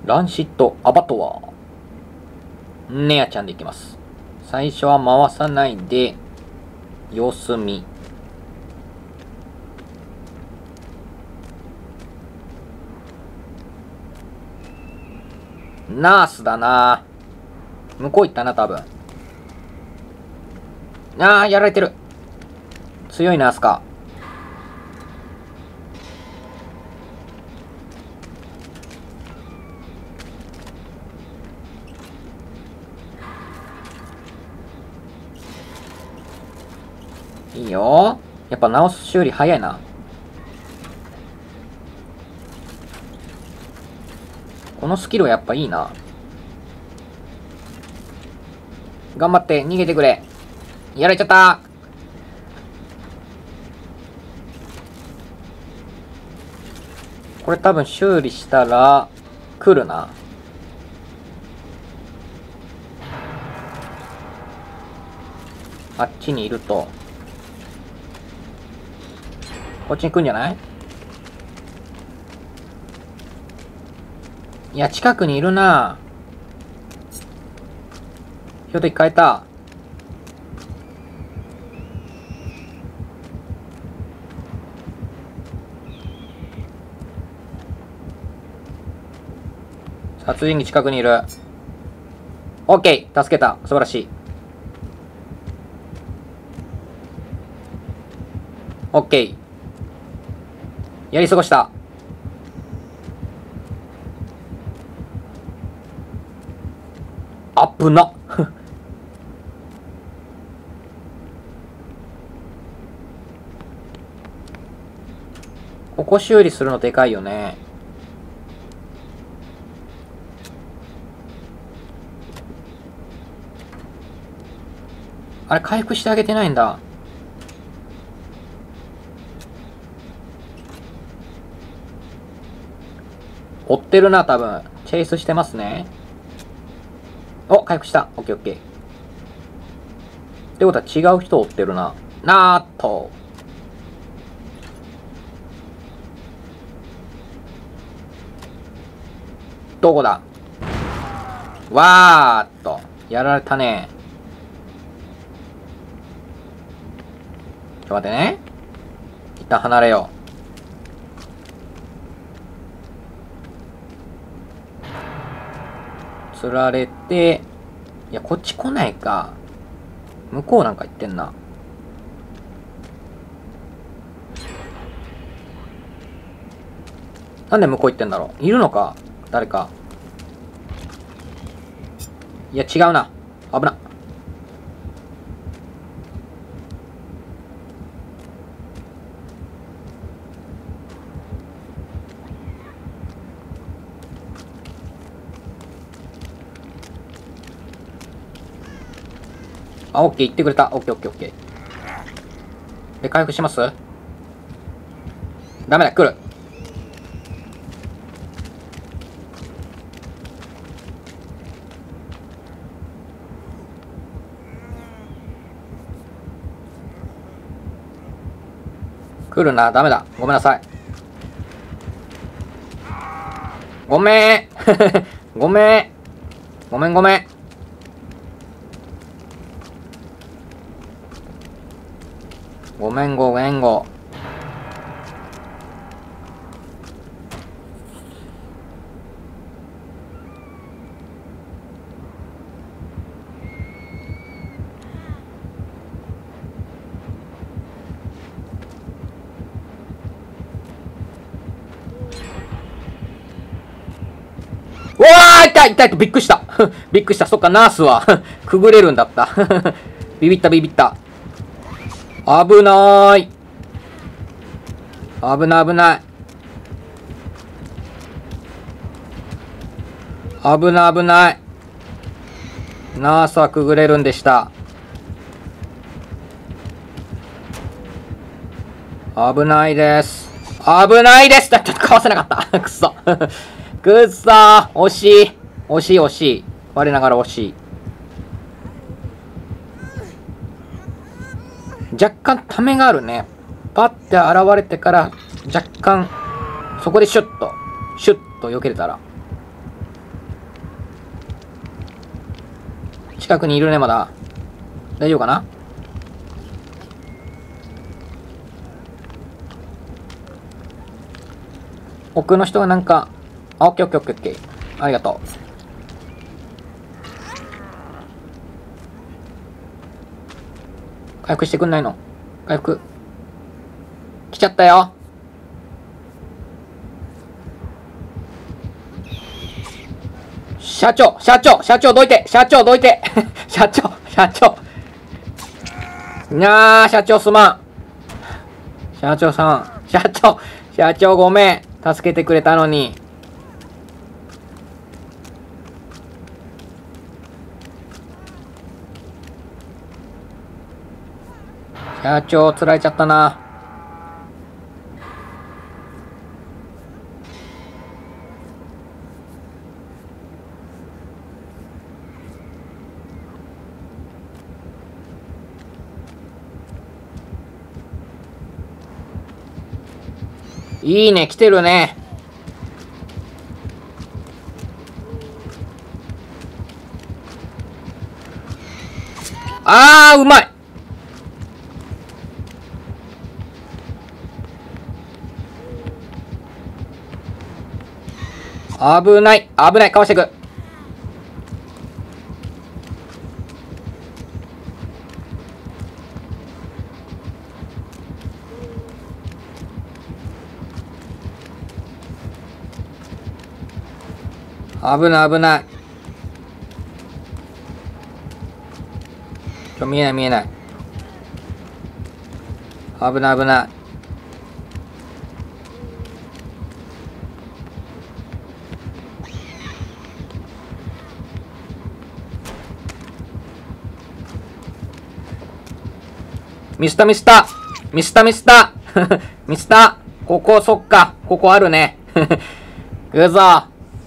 ランシットアバトワー。ネアちゃんでいきます。最初は回さないで、様子見。ナースだな。向こう行ったな、多分。ああ、やられてる。強いナースか。いいよ。やっぱ直す修理早いな。このスキルはやっぱいいな。頑張って逃げてくれ。やられちゃった。これ多分修理したら来るな。あっちにいると。こっちに来るんじゃない？いや、近くにいるな。標的変えた。殺人鬼近くにいる。オッケー、助けた。素晴らしい。オッケー。やり過ごした。あぶな。ここ修理するのでかいよね。あれ、回復してあげてないんだ。追ってるな、多分。チェイスしてますね。お、回復した。オッケーオッケー。ってことは違う人を追ってるな。なーっと。どこだ？わーっと。やられたね。ちょっと待ってね。一旦離れよう。釣られて、いや、こっち来ないか。向こうなんか行ってんな。なんで向こう行ってんだろう。いるのか誰か。いや、違うな。危な。あ、オッケー、言ってくれた。オッケー、オッケー、オッケー。で、回復します？ダメだ、来る。来るな、ダメだ。ごめんなさい。ごめん。ごめん。ごめんごめん。ごめんごめんご。うわー、痛い痛いとびっくりした。びっくりした。そっか、ナースはくぐれるんだった。ビビったビビった。危なーい。危ない危ない。危ない危ない。ナースはくぐれるんでした。危ないです。危ないです。ちょっとかわせなかった。くそ。くっそー。惜しい。惜しい惜しい。我ながら惜しい。若干ためがあるね。パッて現れてから若干そこでシュッと避けれたら。 近くにいるね、まだ。大丈夫かな？奥の人がなんか、あ、オッケーオッケーオッケーオッケー。ありがとう。回復してくんないの？回復。来ちゃったよ。社長どいて社長どいて社長なあ、社長すまん。社長さん。社長ごめん。助けてくれたのに。社長、釣られちゃったな。いいね、来てるね。あー、うまい。危ない。かわしていく。危ない。見えない。危ない。ミスターここ、そっか。ここあるね。うぞ。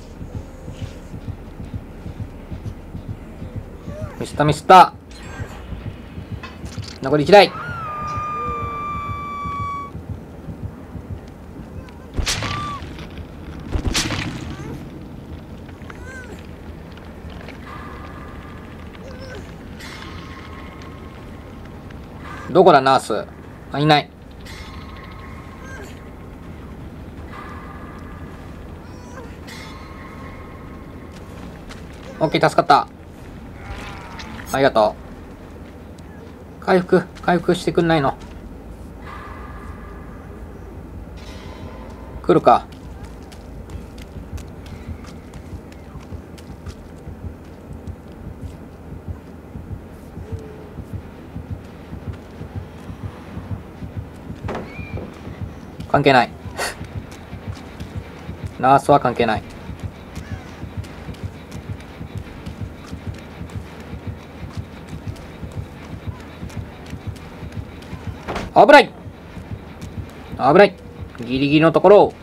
ミスター。残り1台。どこだ、ナース。あ、いない。オッケー、助かった。ありがとう。回復してくんないの？来るか。関係ない。ナースは関係ない。危ない。ギリギリのところ。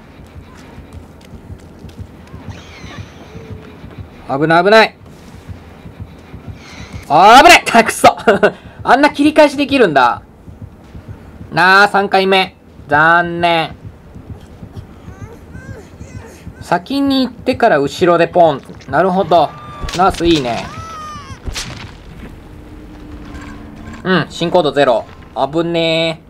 危ない。くそあんな切り返しできるんだ。3回目。残念。先に行ってから後ろでポン。なるほど。ナースいいね。うん、進行度0。危ねえ。